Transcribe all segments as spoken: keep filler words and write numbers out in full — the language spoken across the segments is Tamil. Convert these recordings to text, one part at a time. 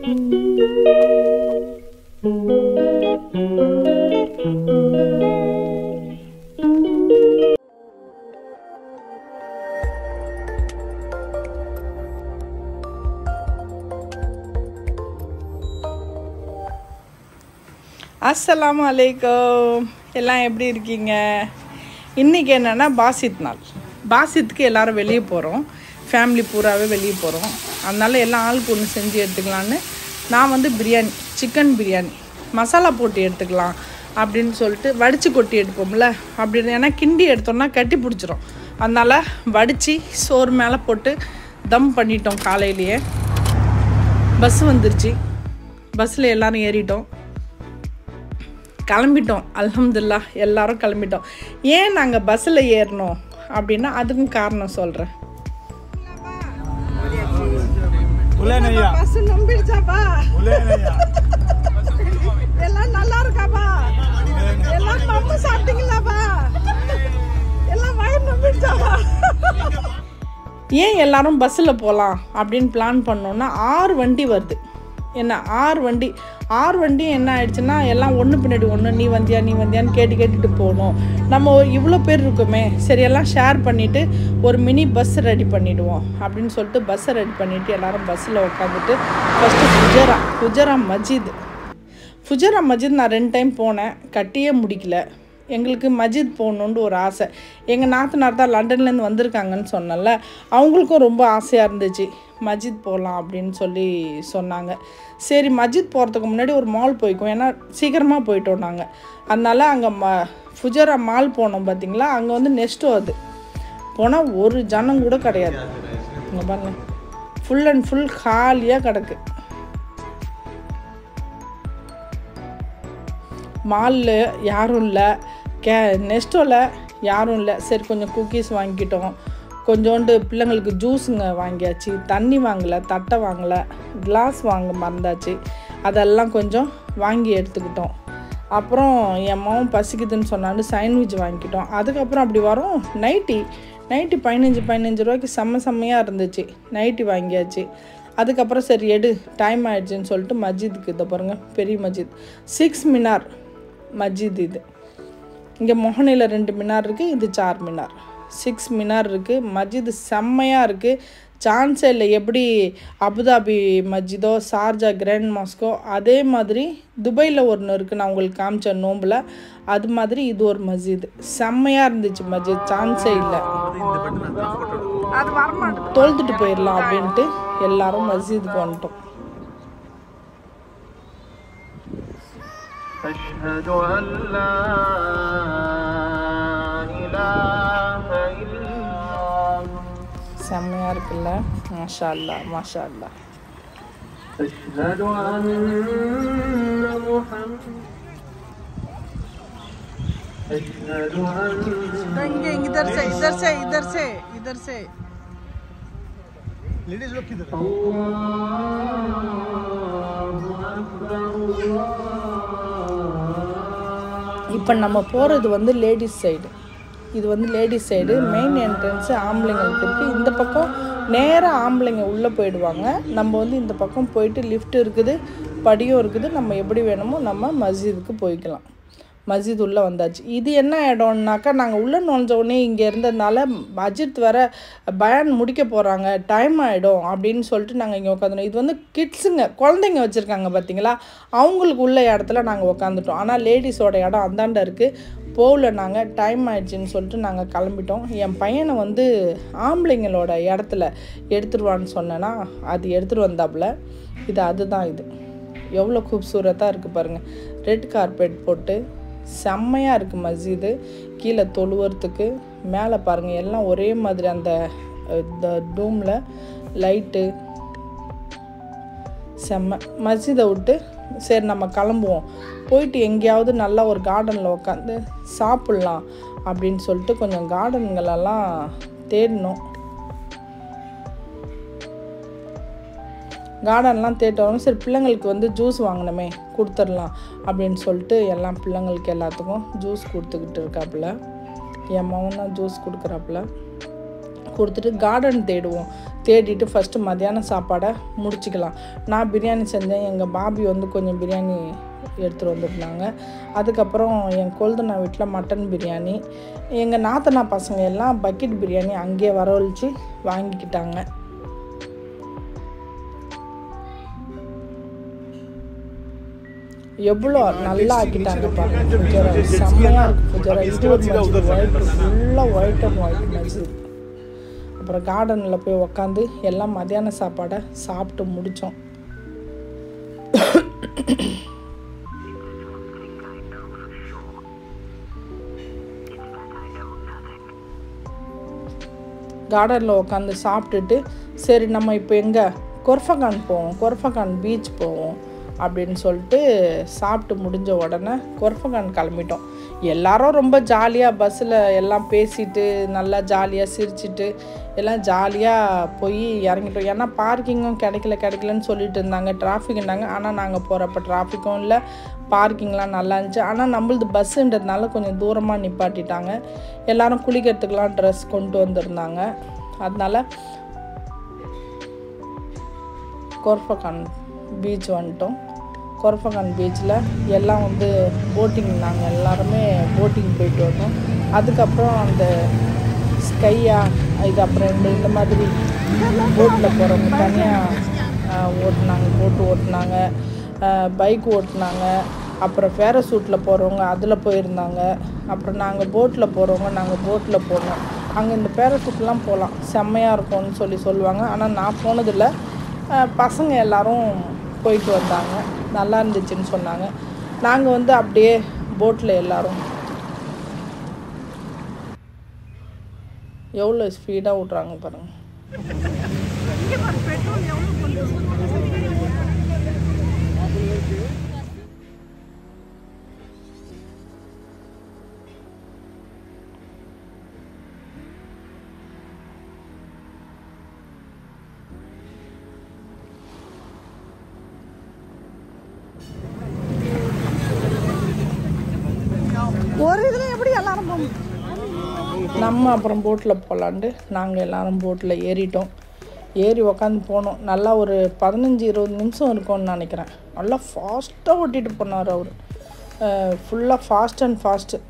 அஸ்ஸலாமு அலைக்கும். எல்லாம் எப்படி இருக்கீங்க? இன்றைக்கி என்னென்னா பாசித் நாள். பாசித்துக்கு எல்லோரும் வெளியே போகிறோம், ஃபேமிலி பூராவே வெளியே போகிறோம். அதனால் எல்லாம் ஆளுக்கு ஒன்று செஞ்சு எடுத்துக்கலான்னு நான் வந்து பிரியாணி, சிக்கன் பிரியாணி மசாலா போட்டு எடுத்துக்கலாம் அப்படின்னு சொல்லிட்டு வடித்து கொட்டி எடுப்போம்ல, அப்படி ஏன்னா கிண்டி எடுத்தோம்னா கட்டி பிடிச்சிரும். அதனால் வடித்து சோறு மேலே போட்டு தம் பண்ணிட்டோம். காலையிலேயே பஸ் வந்துருச்சு, பஸ்ஸில் எல்லோரும் ஏறிட்டோம், கிளம்பிட்டோம். அல்ஹம்துலில்லாஹ் எல்லாரும் கிளம்பிட்டோம். ஏன் நாங்கள் பஸ்ஸில் ஏறினோம் அப்படின்னா அதுக்கும் காரணம் சொல்கிறேன். எல்லாம் நல்லா இருக்காப்பா, எல்லாம் நம்ம சாப்பிட்டீங்களாப்பா, எல்லாம் வயிறு நம்பிடுச்சாப்பா. ஏன் எல்லாரும் பஸ்ஸில் போகலாம் அப்படின்னு பிளான் பண்ணோன்னா ஆறு வண்டி வருது. என்ன ஆறு வண்டி ஆறு வண்டி என்ன ஆயிடுச்சுன்னா எல்லாம் ஒன்று பின்னாடி ஒன்று, நீ வந்தியா நீ வந்தியான்னு கேட்டு கேட்டுட்டு போகணும். நம்ம இவ்வளோ பேர் இருக்குமே, சரி எல்லாம் ஷேர் பண்ணிவிட்டு ஒரு மினி பஸ் ரெடி பண்ணிவிடுவோம் அப்படின்னு சொல்லிட்டு பஸ்ஸை ரெடி பண்ணிவிட்டு எல்லோரும் பஸ்ஸில் உட்காந்துட்டு ஃபஸ்ட்டு ஃபுஜரா ஃபுஜரா மஜித் ஃபுஜரா மஜித் நான் ரெண்டு டைம் போனேன், கட்டியே முடிக்கல. எங்களுக்கு மஜித் போகணுன்னு ஒரு ஆசை. எங்கள் நாத்தனார் தான் லண்டன்லேருந்து வந்திருக்காங்கன்னு சொன்னல, அவங்களுக்கும் ரொம்ப ஆசையாக இருந்துச்சு மஜித் போகலாம் அப்படின்னு சொல்லி சொன்னாங்க. சரி மஜித் போகிறதுக்கு முன்னாடி ஒரு மால் போய்க்கும், ஏன்னா சீக்கிரமாக போயிட்டோம் நாங்கள். அதனால் அங்கே ம ஃபுஜரா மால் போனோம் பார்த்தீங்களா, அங்கே வந்து நெஸ்ட்டோ அது போனால் ஒரு ஜனம் கூட கிடையாது. இங்கே பாருங்க, ஃபுல் அண்ட் ஃபுல் காலியாக கிடக்கு. மாலில் யாரும் இல்லை, கே நெஸ்ட்டோவில் யாரும் இல்லை. சரி கொஞ்சம் குக்கீஸ் வாங்கிக்கிட்டோம், கொஞ்சோண்டு பிள்ளைங்களுக்கு ஜூஸுங்க வாங்கியாச்சு, தண்ணி வாங்கலை, தட்டை வாங்கலை, கிளாஸ் வாங்க மறந்தாச்சு, அதெல்லாம் கொஞ்சம் வாங்கி எடுத்துக்கிட்டோம். அப்புறம் என் மாவும் பசிக்குதுன்னு சொன்னான்னு சாண்ட்விச் வாங்கிக்கிட்டோம். அதுக்கப்புறம் அப்படி வரோம் நைட்டி நைட்டி பதினஞ்சு பதினஞ்சு ரூபாய்க்கு செம்ம செம்மையாக இருந்துச்சு, நைட்டி வாங்கியாச்சு. அதுக்கப்புறம் சரி எடு டைம் ஆகிடுச்சின்னு சொல்லிட்டு மஜித்துக்கு, இதை பாருங்கள் பெரிய மஜித், சிக்ஸ் மினார் மஜித் இது. இங்கே மொஹனையில் ரெண்டு மினார் இருக்குது, இது சார் மினார், சிக்ஸ் மினார் இருக்குது. மஜித் செம்மையாக இருக்குது, சான்ஸே இல்லை. எப்படி அபுதாபி மஜிதோ ஷார்ஜா கிராண்ட் மாஸ்கோ அதே மாதிரி துபாயில் ஒன்று இருக்குது, நான் உங்களுக்கு காமிச்சேன் நோம்பில், அது மாதிரி இது ஒரு மஸ்ஜித் செம்மையாக இருந்துச்சு. மஸ்ஜித் சான்ஸே இல்லை, தொழுதுட்டு போயிடலாம் அப்படின்ட்டு எல்லாரும் மஸ்ஜிதுக்கு வந்துட்டோம். أشهد أن لا إله إلا الله. செம்மையாக இருக்குல்ல, மாஷா அல்லாஹ் மாஷா அல்லாஹ். أشهد أن محمد أشهد أن इधर से इधर से इधर से इधर से लेडीज लोग किधर? இப்போ நம்ம போகிறது வந்து லேடிஸ் சைடு, இது வந்து லேடிஸ் சைடு. மெயின் என்ட்ரன்ஸு ஆம்பளைங்களுக்கு இருக்குது. இந்த பக்கம் நேராக ஆம்பளைங்க உள்ளே போயிடுவாங்க. நம்ம வந்து இந்த பக்கம் போயிட்டு லிஃப்ட் இருக்குது, படியும் இருக்குது, நம்ம எப்படி வேணுமோ நம்ம மஸ்ஜிதுக்கு போய்க்கலாம். மஸ்ஜித் உள்ளே வந்தாச்சு. இது என்ன இடம்னாக்கா, நாங்கள் உள்ளே நுழைஞ்ச உடனே இங்கே இருந்ததுனால மஜித் வர பயான் முடிக்க போகிறாங்க, டைம் ஆகிடும் அப்படின்னு சொல்லிட்டு நாங்கள் இங்கே உட்காந்துட்டோம். இது வந்து கிட்ஸுங்க, குழந்தைங்க வச்சுருக்காங்க பார்த்தீங்களா, அவங்களுக்கு உள்ள இடத்துல நாங்கள் உட்காந்துட்டோம். ஆனால் லேடிஸோட இடம் அந்தாண்ட இருக்குது, போகல நாங்கள், டைம் ஆயிடுச்சின்னு சொல்லிட்டு நாங்கள் கிளம்பிட்டோம். என் பையனை வந்து ஆம்பளைங்களோட இடத்துல எடுத்துருவான்னு சொன்னேன்னா அது எடுத்துகிட்டு வந்தாப்புல. இது அதுதான், இது எவ்வளோ கூப்சூரத்தாக இருக்குது பாருங்கள். ரெட் கார்பெட் போட்டு செம்மையாக இருக்குது மஸ்ஜிது. கீழே தொழுவறதுக்கு மேலே பாருங்கள் எல்லாம் ஒரே மாதிரி அந்த டூமில் லைட்டு செம்ம. மஸ்ஜிதை விட்டு சரி நம்ம கிளம்புவோம், போயிட்டு எங்கேயாவது நல்லா ஒரு கார்டனில் உட்காந்து சாப்பிட்லாம் அப்படின்னு சொல்லிட்டு கொஞ்சம் கார்டன்களெல்லாம் தேடினோம். கார்டன்லாம் தேட்டோம். சரி பிள்ளைங்களுக்கு வந்து ஜூஸ் வாங்கினோமே கொடுத்துடலாம் அப்படின்னு சொல்லிட்டு எல்லாம் பிள்ளைங்களுக்கு எல்லாத்துக்கும் ஜூஸ் கொடுத்துக்கிட்டு இருக்காப்புல. என் மகன் தான் ஜூஸ் கொடுக்குறாப்புல. கொடுத்துட்டு கார்டன் தேடுவோம். தேடிட்டு ஃபஸ்ட்டு மத்தியானம் சாப்பாடை முடிச்சிக்கலாம். நான் பிரியாணி செஞ்சேன். எங்கள் பாபி வந்து கொஞ்சம் பிரியாணி எடுத்துகிட்டு வந்துருந்தாங்க. அதுக்கப்புறம் என் கொழுந்தனா வீட்டில் மட்டன் பிரியாணி. எங்கள் நாத்தனா பசங்க எல்லாம் பக்கெட் பிரியாணி அங்கேயே வரவழைச்சி வாங்கிக்கிட்டாங்க. எவ்வளோ நல்லா ஆக்கிட்டாங்க பாருங்க. ஃபுஜரா செம்மையாக இருக்குது. ஃபுஜரா இது ஒரு மஸ்ஜித், ஒயிட் ஃபுல்லாக ஒயிட் அண்ட் ஒயிட் மஸ்ஜித். அப்புறம் கார்டனில் போய் உக்காந்து எல்லாம் மத்தியான சாப்பாடை சாப்பிட்டு முடித்தோம். கார்டனில் உட்காந்து சாப்பிட்டுட்டு சரி நம்ம இப்போ எங்கே கொர்ஃபகான் போவோம், கொர்ஃபகான் பீச் போவோம் அப்படின்னு சொல்லிட்டு சாப்பிட்டு முடிஞ்ச உடனே கொர்ஃபகான் கிளம்பிட்டோம். எல்லாரும் ரொம்ப ஜாலியாக பஸ்ஸில் எல்லாம் பேசிட்டு நல்லா ஜாலியாக சிரிச்சிட்டு எல்லாம் ஜாலியாக போய் இறங்கிட்டோம். ஏன்னா பார்க்கிங்கும் கிடைக்கல கிடைக்கலன்னு சொல்லிட்டு இருந்தாங்க, டிராஃபிக் இருந்தாங்க. ஆனால் நாங்கள் போகிறப்ப டிராஃபிக்கும் இல்லை, பார்க்கிங்லாம் நல்லா இருந்துச்சு. ஆனால் நம்மளது பஸ்ஸுன்றதுனால கொஞ்சம் தூரமாக நிப்பாட்டிட்டாங்க. எல்லோரும் குளிக்கிறதுக்கெலாம் ட்ரெஸ் கொண்டு வந்திருந்தாங்க. அதனால் கொர்ஃபகான் பீச் வந்துட்டோம். கொர்ஃபகான் பீச்சில் எல்லாம் வந்து போட்டிங், நாங்கள் எல்லாருமே போட்டிங் போயிட்டு வந்தோம். அதுக்கப்புறம் அந்த ஸ்கையா இது அப்புறம் இந்த இந்த மாதிரி போட்டில் போகிறவங்க தனியாக ஓட்டினாங்க, போட்டு ஓட்டினாங்க, பைக் ஓட்டினாங்க. அப்புறம் பேராசூட்டில் போகிறவங்க அதில் போயிருந்தாங்க. அப்புறம் நாங்கள் போட்டில் போகிறவங்க நாங்கள் போட்டில் போனோம். அங்கே இந்த பேராசூட்லாம் போகலாம், செம்மையாக இருக்கும்னு சொல்லி சொல்லுவாங்க. ஆனால் நான் போனதில்லை. பசங்க எல்லோரும் போயிட்டு வந்தாங்க, நல்லா இருந்துச்சுன்னு சொன்னாங்க. நாங்கள் வந்து அப்படியே போட்டில் எல்லோரும் எவ்வளோ ஸ்பீடாக விட்றாங்க பாருங்கள். ஒரு இதில் எப்படி எல்லாரும் நம்ம அப்புறம் போட்டில் போகலான்ட்டு நாங்கள் எல்லோரும் போட்டில் ஏறிட்டோம். ஏறி உக்காந்து போனோம். நல்லா ஒரு பதினஞ்சு இருபது நிமிஷம் இருக்கும்னு நினைக்கிறேன். நல்லா ஃபாஸ்ட்டாக ஓட்டிகிட்டு போனார் அவர். ஃபுல்லாக ஃபாஸ்ட் அண்ட் ஃபாஸ்ட்டு.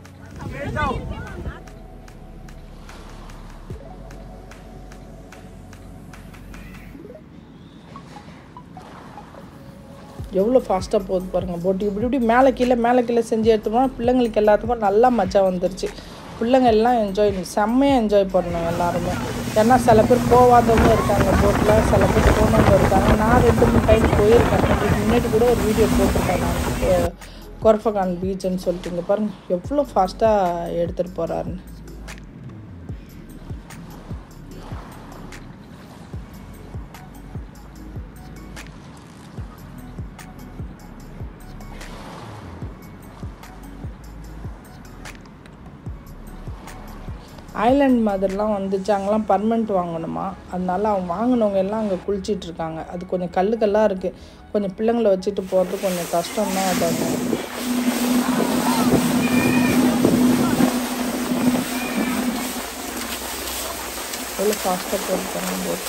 எவ்வளோ ஃபாஸ்ட்டாக போகுது பாருங்கள் போட்டு. இப்படி இப்படி மேலே கீழே மேலே கீழே செஞ்சு எடுத்தோம்னா பிள்ளைங்களுக்கு எல்லாத்துக்கும் நல்லா மஜா வந்துருச்சு. பிள்ளைங்க எல்லாம் என்ஜாய் செம்மையாக என்ஜாய் பண்ணோம் எல்லாருமே. ஏன்னா சில பேர் போகாதவங்க இருக்காங்க போட்டில், சில பேர் போனவங்க இருக்காங்க. நான் ரெண்டு மூணு டைம் போயிருக்கேன். இதுக்கு முன்னாடி கூட ஒரு வீடியோ போட்டிருக்கேன் நான், கொர்ஃபகான் பீச்சுன்னு சொல்லிட்டு. இங்கே பாருங்கள் எவ்வளோ ஃபாஸ்ட்டாக எடுத்துகிட்டு போகிறாருன்னு. ஐலாண்ட் மாதிரிலாம் வந்துச்சு. அங்கெல்லாம் பர்மனெண்ட் வாங்கணுமா, அதனால அவங்க வாங்கினவங்க எல்லாம் அங்கே குளிச்சிட்ருக்காங்க. அது கொஞ்சம் கல் கல்லாக இருக்குது. கொஞ்சம் பிள்ளைங்களை வச்சுட்டு போகிறது கொஞ்சம் கஷ்டம்தான். அது எவ்வளோ ஃபாஸ்ட்டாக போட்டு போட்டு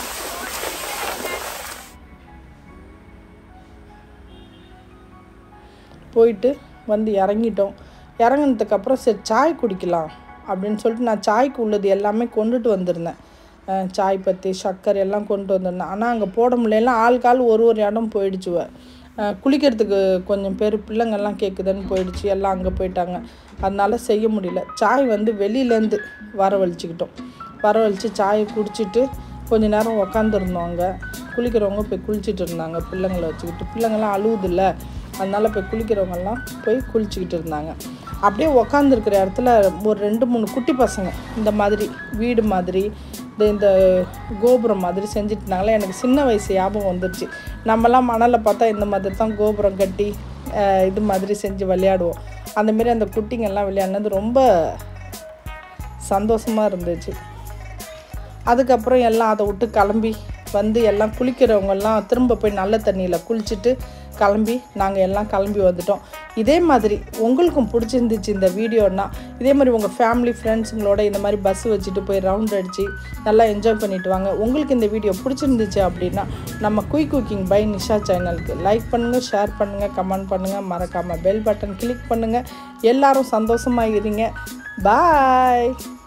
போயிட்டு வந்து இறங்கிட்டோம். இறங்கினதுக்கப்புறம் சரி சாய் குடிக்கலாம் அப்படின்னு சொல்லிட்டு நான் சாய்க்கு உள்ளது எல்லாமே கொண்டுட்டு வந்திருந்தேன். சாய் பற்றி சர்க்கரை எல்லாம் கொண்டு வந்திருந்தேன். ஆனால் அங்கே போட முடியல. ஆளுக்கால் ஒரு ஒரு இடம் போயிடுச்சுவ. குளிக்கிறதுக்கு கொஞ்சம் பேர் பிள்ளைங்கள்லாம் கேட்குதுன்னு போயிடுச்சு, எல்லாம் அங்கே போயிட்டாங்க. அதனால செய்ய முடியல. சாய் வந்து வெளியிலேருந்து வரவழிச்சிக்கிட்டோம். வரவழித்து சாயை குடிச்சிட்டு கொஞ்சம் நேரம் உக்காந்துருந்தோம். அங்கே குளிக்கிறவங்க போய் குளிச்சுட்டு இருந்தாங்க பிள்ளைங்களை வச்சுக்கிட்டு. பிள்ளைங்கள்லாம் அழுவுதில்ல, அதனால் போய் குளிக்கிறவங்கெல்லாம் போய் குளிச்சுக்கிட்டு இருந்தாங்க. அப்படியே உக்காந்துருக்கிற இடத்துல ஒரு ரெண்டு மூணு குட்டி பசங்க இந்த மாதிரி வீடு மாதிரி இந்த இந்த கோபுரம் மாதிரி செஞ்சுட்டு இருந்தாங்களே. எனக்கு சின்ன வயசு ஞாபகம் வந்துடுச்சு. நம்மலாம் மணலை பார்த்தா இந்த மாதிரி தான் கோபுரம் கட்டி இது மாதிரி செஞ்சு விளையாடுவோம். அந்தமாரி அந்த குட்டிங்கெல்லாம் விளையாடினது ரொம்ப சந்தோஷமாக இருந்துச்சு. அதுக்கப்புறம் எல்லாம் அதை விட்டு கிளம்பி வந்து எல்லாம் குளிக்கிறவங்கெல்லாம் திரும்ப போய் நல்ல தண்ணியில் குளிச்சுட்டு கிளம்பி நாங்கள் எல்லாம் கிளம்பி வந்துட்டோம். இதே மாதிரி உங்களுக்கும் பிடிச்சிருந்துச்சு இந்த வீடியோன்னா இதே மாதிரி உங்கள் ஃபேமிலி ஃப்ரெண்ட்ஸுங்களோட இந்த மாதிரி பஸ் வச்சுட்டு போய் ரவுண்ட் அடித்து நல்லா என்ஜாய் பண்ணிட்டு வாங்க. உங்களுக்கு இந்த வீடியோ பிடிச்சிருந்துச்சு அப்படின்னா நம்ம குயிக் குக்கிங் பை நிஷா சேனலுக்கு லைக் பண்ணுங்கள், ஷேர் பண்ணுங்கள், கமெண்ட் பண்ணுங்கள், மறக்காமல் பெல் பட்டன் கிளிக் பண்ணுங்கள். எல்லாரும் சந்தோஷமாக இருங்க. பாய்.